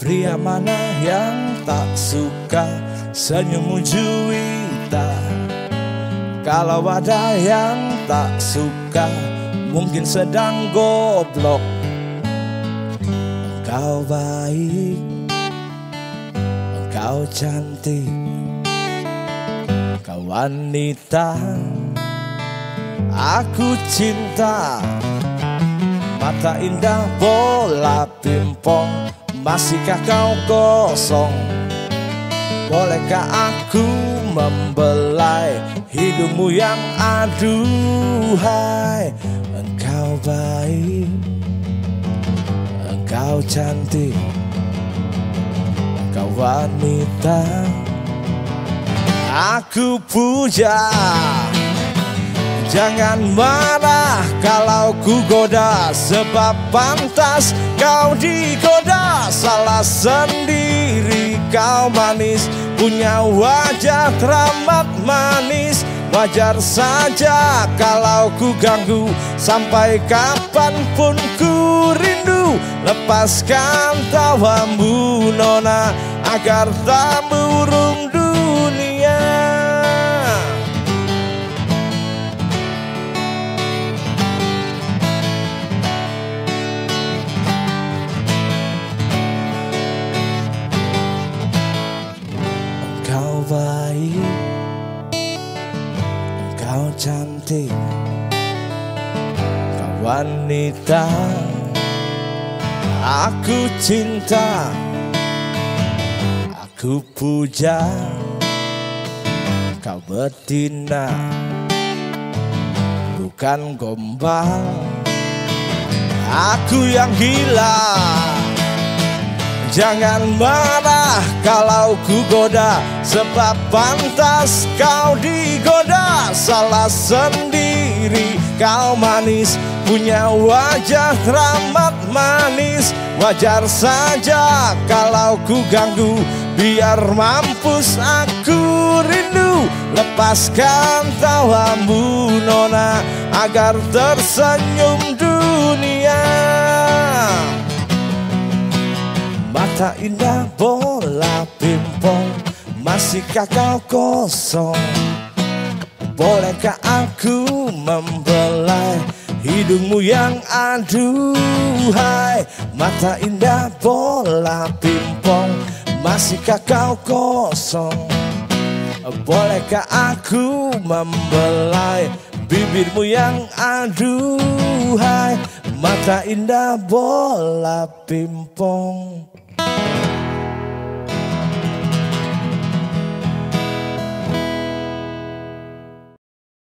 Pria mana yang tak suka senyummu juwita? Kalau ada yang tak suka, mungkin sedang goblok. Engkau baik, engkau cantik, engkau wanita aku cinta. Mata indah bola pimpong, masihkah kau kosong? Bolehkah aku membelai hidungmu yang aduhai? Engkau baik, engkau cantik, engkau wanita aku puja. Jangan marah kalau ku goda, sebab pantas kau digoda. Salah sendiri kau manis, punya wajah teramat manis. Wajar saja kalau ku ganggu, sampai kapanpun ku rindu. Lepaskan tawamu nona, agar tak murung dunia. Engkau baik, engkau cantik, engkau wanita aku cinta, aku puja. Kau betina, bukan gombal, aku yang gila. Jangan marah kalau ku goda, sebab pantas kau digoda. Salah sendiri kau manis, punya wajah teramat manis. Wajar saja kalau ku ganggu, biar mampus aku rindu. Lepaskan tawamu nona, agar tersenyum dunia. Mata indah bola pimpong, masihkah kau kosong? Bolehkah aku membelai hidungmu yang aduhai? Mata indah bola pimpong, masihkah kau kosong? Bolehkah aku membelai bibirmu yang aduhai? Mata indah bola pimpong.